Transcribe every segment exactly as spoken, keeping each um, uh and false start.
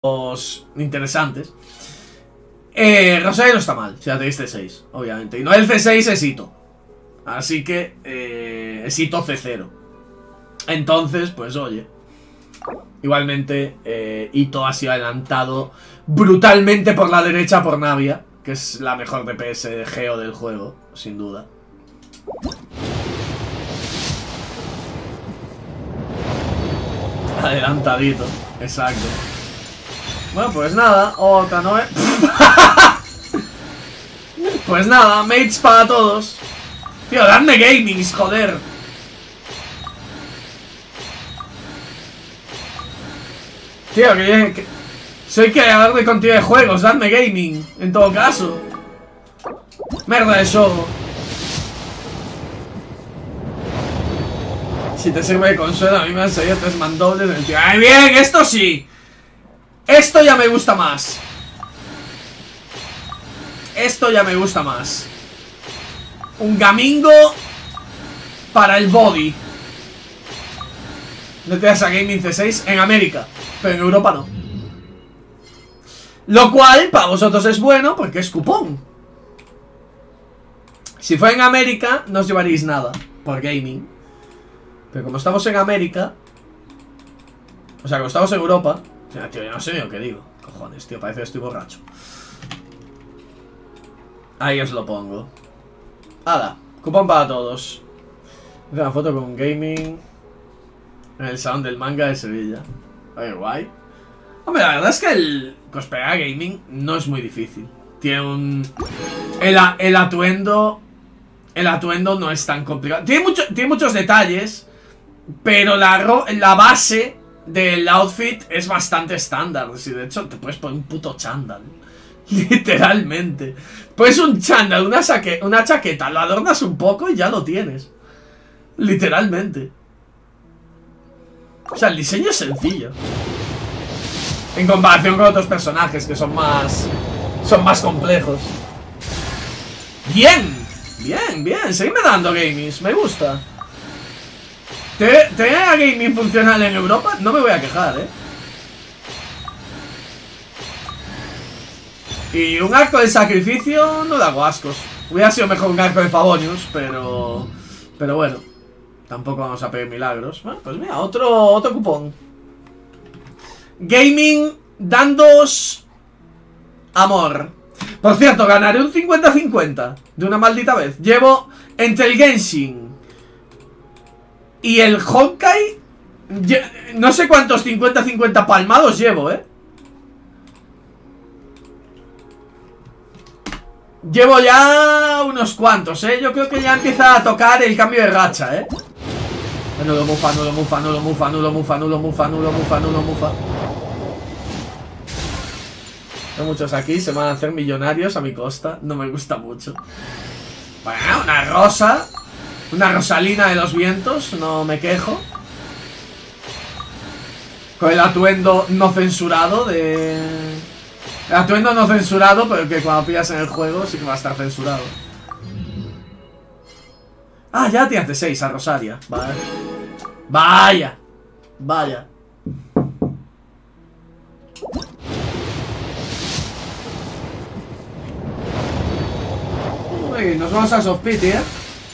interesantes. Eh, Rosario no está mal, si la tenéis C seis, obviamente. Y no el C seis es Ito. Así que eh, es Ito C cero. Entonces, pues oye. Igualmente, eh, Ito ha sido adelantado brutalmente por la derecha por Navia, que es la mejor D P S de Geo del juego, sin duda. Adelantadito, exacto. Bueno, pues nada, otra no es... Pues nada, mates para todos. Tío, dadme gamings, joder. Tío, que, que... soy creador de contenido de juegos, dadme gaming, en todo caso. Merda de show. Si te sirve de consuelo, a mí me han salido tres mandobles del tío. ¡Ay, bien! ¡Esto sí! Esto ya me gusta más. Esto ya me gusta más. Un gamingo para el body. No te das a Gaming C seis en América, pero en Europa no. Lo cual para vosotros es bueno porque es cupón. Si fuera en América no os llevaréis nada por gaming. Pero como estamos en América, o sea, como estamos en Europa. O sea, tío, yo no sé ni lo que digo. Cojones, tío, parece que estoy borracho. Ahí os lo pongo. Hala, cupón para todos. Hice una foto con gaming en el salón del manga de Sevilla. Oye, guay. Hombre, la verdad es que el cosplayar gaming no es muy difícil. Tiene un... El, el atuendo... El atuendo no es tan complicado. Tiene, mucho, tiene muchos detalles, pero la, ro la base del outfit es bastante estándar. Si de hecho te puedes poner un puto chándal. Literalmente. Pues un chándal, una, una chaqueta, lo adornas un poco y ya lo tienes. Literalmente. O sea, el diseño es sencillo. En comparación con otros personajes que son más... Son más complejos. Bien. Bien, bien. Seguidme dando gamings. Me gusta. Tener a gaming funcional en Europa, no me voy a quejar, eh. Y un arco de sacrificio no le hago ascos. Hubiera sido mejor un arco de Favonius, pero... Pero bueno, tampoco vamos a pedir milagros. Bueno, pues mira, otro, otro cupón. Gaming, dándoos amor. Por cierto, ganaré un cincuenta cincuenta de una maldita vez. Llevo entre el Genshin y el Honkai, no sé cuántos cincuenta cincuenta palmados llevo, eh. Llevo ya unos cuantos, eh. Yo creo que ya empieza a tocar el cambio de racha, eh. Nulo mufa, nulo mufa, nulo mufa, nulo mufa, nulo mufa, nulo mufa, nulo mufa. Hay muchos aquí, se van a hacer millonarios a mi costa. No me gusta mucho. Bueno, una rosa. Una rosalina de los vientos, no me quejo. Con el atuendo no censurado de... El atuendo no censurado, pero que cuando pillas en el juego sí que va a estar censurado. Ah, ya tiene C seis a Rosaria. Vale. Vaya. Vaya. Uy, nos vamos a soft pity, eh.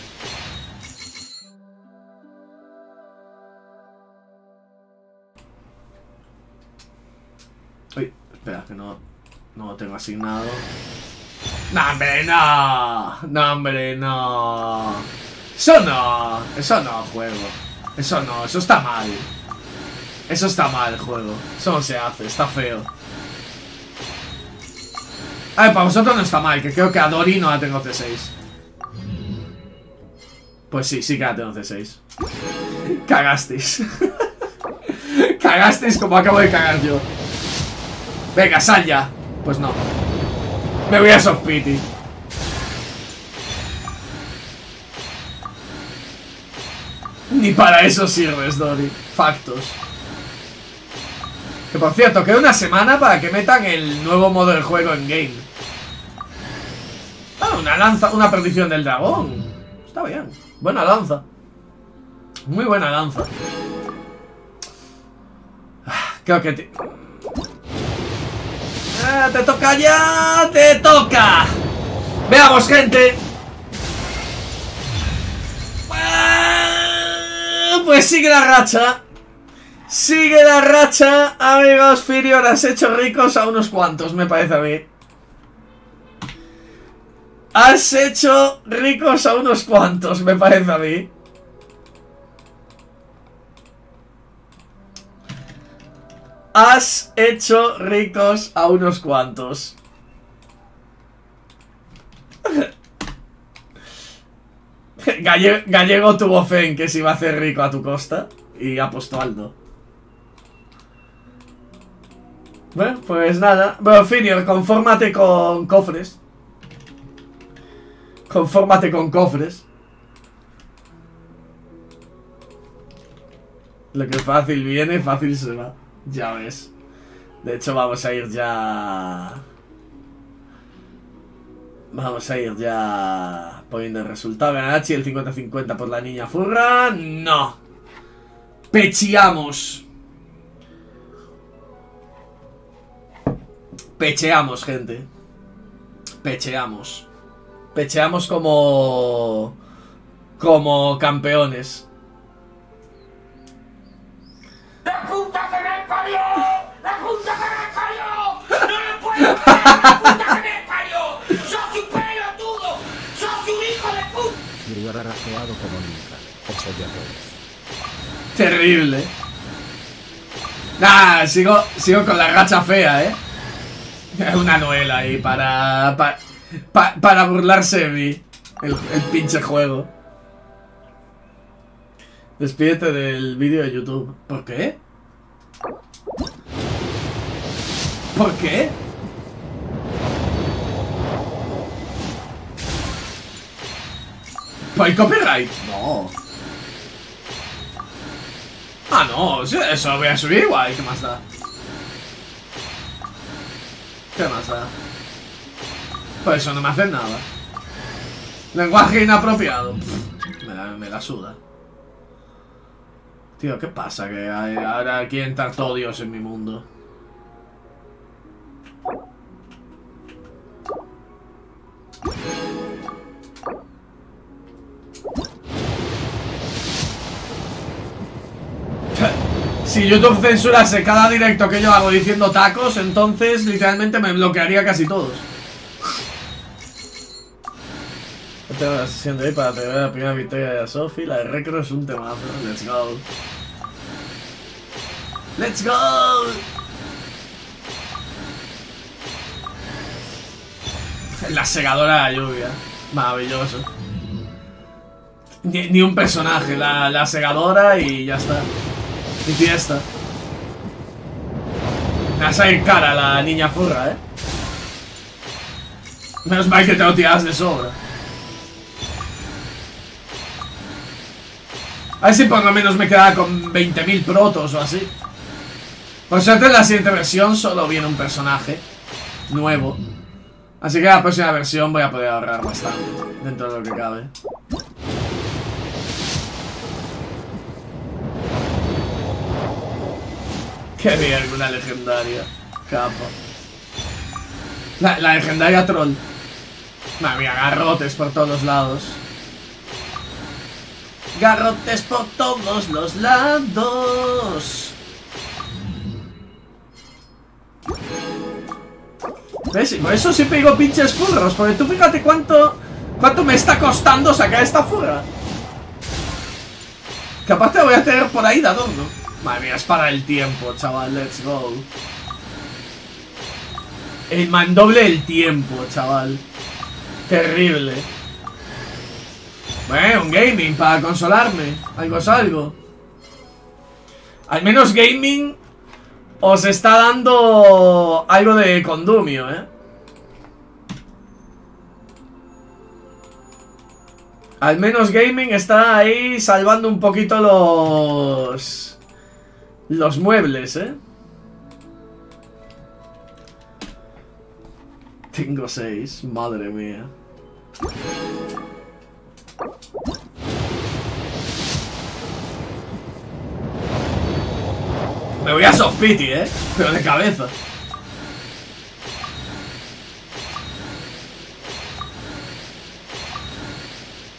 Uy, espera, que no, no lo tengo asignado. ¡No, hombre, no! ¡No, hombre, no! Eso no, eso no, juego. Eso no, eso está mal. Eso está mal, juego. Eso no se hace, está feo. A ver, para vosotros no está mal, que creo que a Dori no la tengo C seis. Pues sí, sí que la tengo C seis. Cagasteis. Cagasteis como acabo de cagar yo. Venga, sal ya. Pues no. Me voy a soft pity. Ni para eso sirves, Dori. Factos. Que por cierto, queda una semana para que metan el nuevo modo de juego en game. Ah, una lanza, una perdición del dragón. Está bien. Buena lanza. Muy buena lanza. Creo que... ya, te toca ya, te toca. Veamos, gente. Pues sigue la racha. Sigue la racha, amigos. Firion, has hecho ricos a unos cuantos, me parece a mí. Has hecho ricos a unos cuantos, me parece a mí. Has hecho ricos a unos cuantos. Galle Gallego tuvo fe en que se iba a hacer rico a tu costa y apostó Aldo. Bueno, pues nada. Bueno, Firion, confórmate con cofres. Confórmate con cofres. Lo que fácil viene, fácil se va. Ya ves. De hecho, vamos a ir ya... Vamos a ir ya poniendo el resultado. Ganachi, el cincuenta cincuenta por la niña furra. No. Pecheamos. Pecheamos, gente. Pecheamos. Pecheamos como... Como campeones. ¡La puta que me parió! ¡La puta que me parió! ¡No lo puedo creer! ¡La puta que me parió! ¡Sos un pelotudo! ¡Sos un hijo de puta! Y lo habrá jugado como nunca. Ojo de arroz. Terrible. Nah, sigo, sigo con la racha fea, eh. Una novela ahí para... Para, pa, para burlarse de mí. El, el pinche juego. Despídete del vídeo de YouTube. ¿Por qué? ¿Por qué? ¿Por el copyright? No. Ah, no. Eso lo voy a subir igual. ¿Qué más da? ¿Qué más da? Pues eso no me hace nada. Lenguaje inapropiado. Pff, me, la, me la suda. Tío, ¿qué pasa? Que hay, ahora quieren estar todos Dios en mi mundo. Si YouTube censurase cada directo que yo hago diciendo tacos, entonces literalmente me bloquearía casi todos. Tengo la sesión de hoy para tener la primera victoria de Sophie. La de Recro es un temazo. Let's go. Let's go. La segadora de la lluvia. Maravilloso. Ni, ni un personaje. La, la segadora y ya está. Y fiesta. Me va a salir cara la niña furra, eh. Menos mal que te lo tiras de sobra. A ver si por lo menos me quedaba con veinte mil protos o así. Por suerte en la siguiente versión solo viene un personaje nuevo. Así que en la próxima versión voy a poder ahorrar bastante dentro de lo que cabe. Qué bien, una legendaria. Capa. La, la legendaria troll. Madre mía, garrotes por todos los lados. Garrotes por todos los lados. ¿Ves? Por eso siempre digo pinches furros. Porque tú fíjate cuánto Cuánto me está costando sacar esta furra. Que aparte voy a tener por ahí de adorno. Madre mía, es para el tiempo, chaval. Let's go. El mandoble del tiempo, chaval. Terrible. Bueno, un gaming para consolarme. Algo es algo. Al menos gaming os está dando algo de condumio, ¿eh? Al menos gaming está ahí salvando un poquito los... Los muebles, ¿eh? Tengo seis, madre mía. Me voy a soft pity, ¿eh? Pero de cabeza.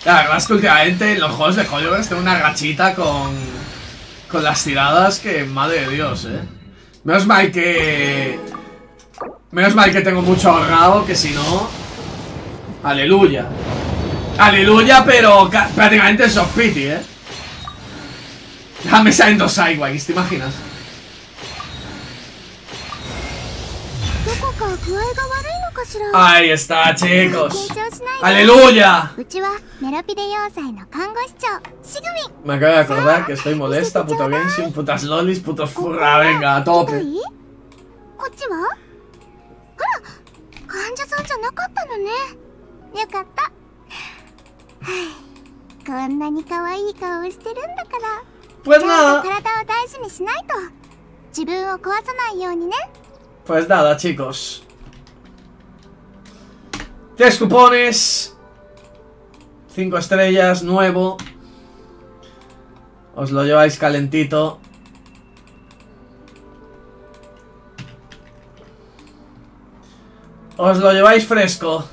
La verdad es que últimamente los juegos de Hoyoverse tengo una rachita con... Con las tiradas que, madre de Dios, eh. Menos mal que... Menos mal que tengo mucho ahorrado, que si no... Aleluya. Aleluya, pero prácticamente es soft pity, eh. Ya me salen dos Sidewinds, ¿te imaginas? Ahí está, chicos. ¡Aleluya! Me acabo de acordar que estoy molesta, puto Genshin, putas lolis, putos furra, venga, a tope. Pues nada. Pues nada, chicos. Tres cupones. Cinco estrellas, nuevo. Os lo lleváis calentito. Os lo lleváis fresco.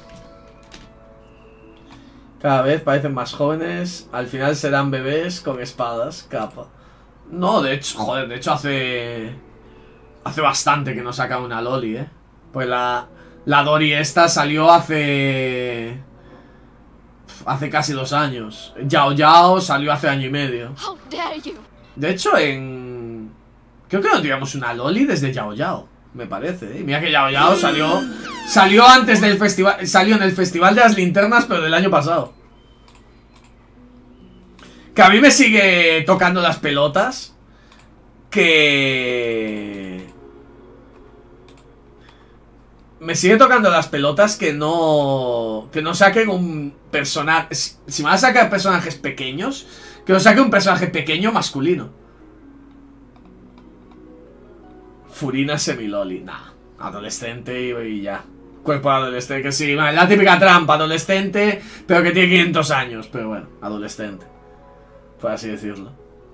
Cada vez parecen más jóvenes. Al final serán bebés con espadas. Capa. No, de hecho, joder, de hecho hace... Hace bastante que no saca una loli, eh. Pues la... La Dori esta salió hace... Hace casi dos años. Yao Yao salió hace año y medio. De hecho, en... Creo que no teníamos una loli desde Yao Yao, me parece, ¿eh? Mira que Yao Yao salió... Salió antes del festival... Salió en el Festival de las Linternas, pero del año pasado. Que a mí me sigue tocando las pelotas. Que... Me sigue tocando las pelotas que no... Que no saquen un personaje... Si me van a sacar personajes pequeños, que no saquen un personaje pequeño masculino. Furina semiloli. Nah, adolescente y, y ya. Cuerpo adolescente, que sí, la típica trampa, adolescente, pero que tiene quinientos años. Pero bueno, adolescente, por así decirlo.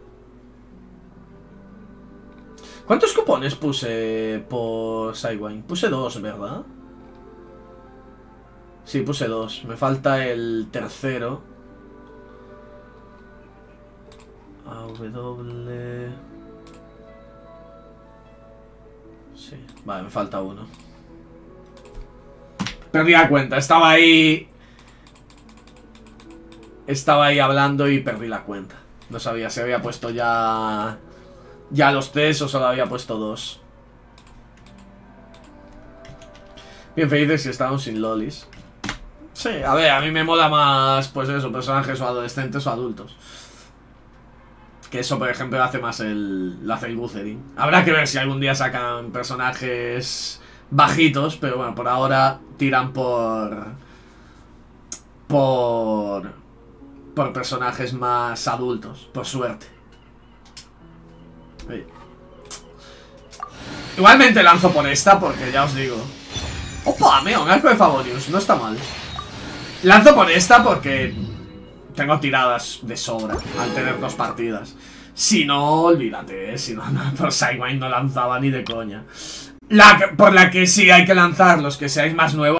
¿Cuántos cupones puse por Sidewind? Puse dos, ¿verdad? Sí, puse dos. Me falta el tercero. A W... Sí, vale, me falta uno. Perdí la cuenta, estaba ahí... Estaba ahí hablando y perdí la cuenta. No sabía si había puesto ya... Ya los tres o solo había puesto dos. Bien felices si estaban sin lolis. Sí, a ver, a mí me mola más, pues eso, personajes o adolescentes o adultos. Que eso, por ejemplo, hace más el... Lo hace el Gutherin. Habrá que ver si algún día sacan personajes bajitos, pero bueno, por ahora tiran por... Por... Por personajes más adultos, por suerte. Sí. Igualmente lanzo por esta porque ya os digo. Opa, mira, un arco de Favonius, no está mal. Lanzo por esta porque tengo tiradas de sobra al tener dos partidas. Si no, olvídate, ¿eh? Si no, no, por Sidewind no lanzaba ni de coña. La, por la que sí hay que lanzar los que seáis más nuevos.